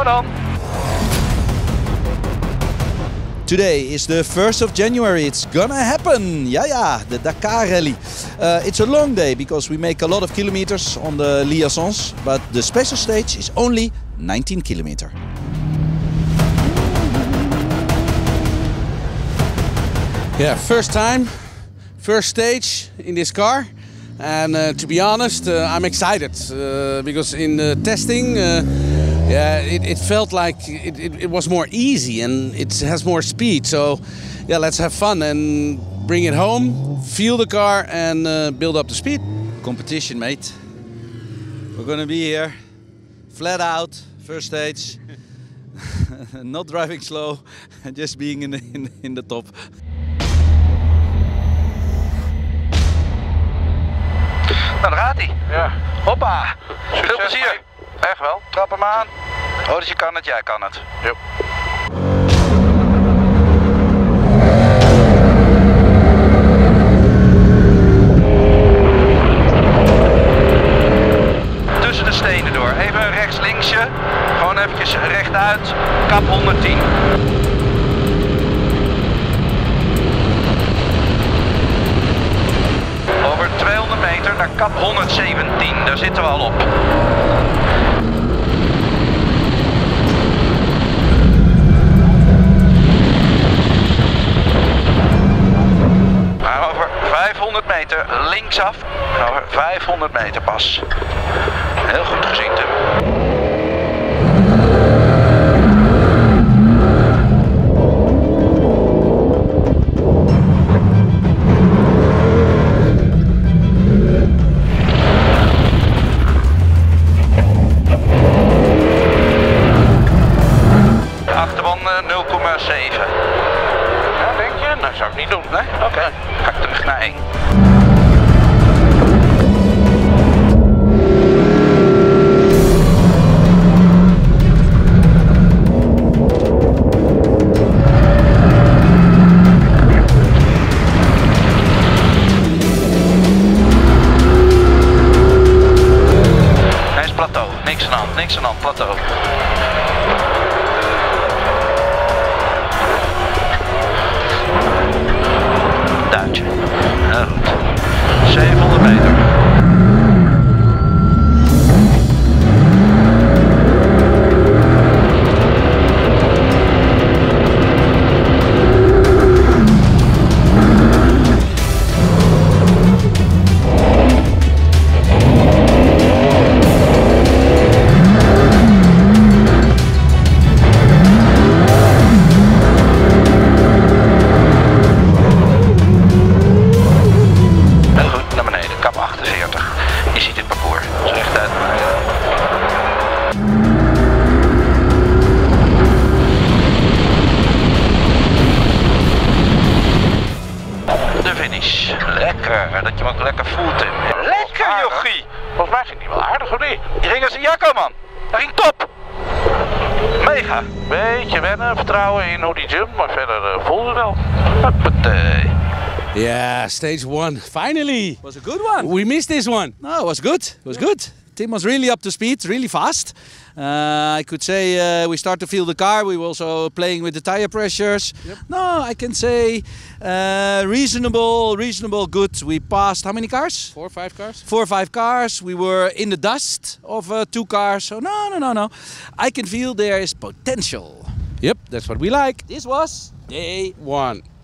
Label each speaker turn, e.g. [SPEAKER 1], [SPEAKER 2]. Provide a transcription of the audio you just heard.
[SPEAKER 1] Ciao dan!
[SPEAKER 2] Today is the 1st of January. It's gonna happen. Yeah, the Dakar Rally. It's a long day because we make a lot of kilometers on the liaisons, but the special stage is only 19 kilometers.
[SPEAKER 3] Yeah, first time, first stage in this car. And to be honest, I'm excited because in the testing, it felt like it was more easy and it has more speed. So yeah, let's have fun and bring it home, feel the car and build up the speed.
[SPEAKER 2] Competition, mate. We're gonna be here, flat out, first stage. Not driving slow, just being in the top.
[SPEAKER 1] Nou, daar gaat hij.
[SPEAKER 4] Ja.
[SPEAKER 1] Hoppa.
[SPEAKER 4] Succes,
[SPEAKER 1] Veel plezier.
[SPEAKER 4] mate.
[SPEAKER 1] Echt wel. Trap hem aan. Oh, dus je kan het, jij kan het.
[SPEAKER 4] Yep.
[SPEAKER 1] Tussen de stenen door. Even een rechts-linksje. Gewoon eventjes rechtuit. Kap 110. Over 200 meter naar kap 117. Daar zitten we al op. Maar over 500 meter linksaf. Over 500 meter pas. Heel goed gezien, Tim. Achterban 0,7.
[SPEAKER 4] Ja, denk je? Nou, zou ik niet doen.
[SPEAKER 1] Nee? Oké. Ga ik terug naar 1. Hij is plateau. Niks aan de hand. Niks aan de hand. Plateau. Duintje. Heel goed. 700 meter. Je ziet het parcours. Zo rechtuit. De finish. Lekker. Dat je hem ook lekker voelt, Tim. Lekker, jochie.
[SPEAKER 4] Volgens mij ging die wel aardig, of niet?
[SPEAKER 1] Je ging als een jakko, man. Hij ging top. Mega.
[SPEAKER 4] Beetje wennen, vertrouwen in hoe die jump, maar verder voelde het wel.
[SPEAKER 1] Hoppatee.
[SPEAKER 3] Yeah, stage 1, finally!
[SPEAKER 2] Was a good one.
[SPEAKER 3] We missed this one.
[SPEAKER 2] No, it was good. It was good. Tim was really up to speed, really fast. I could say we start to feel the car. We were also playing with the tire pressures.
[SPEAKER 3] Yep.
[SPEAKER 2] No, I can say reasonable, good. We passed how many cars?
[SPEAKER 3] 4 or 5 cars?
[SPEAKER 2] 4 or 5 cars. We were in the dust of 2 cars. So no. I can feel there is potential.
[SPEAKER 3] Yep, that's what we like.
[SPEAKER 2] This was day
[SPEAKER 3] 1.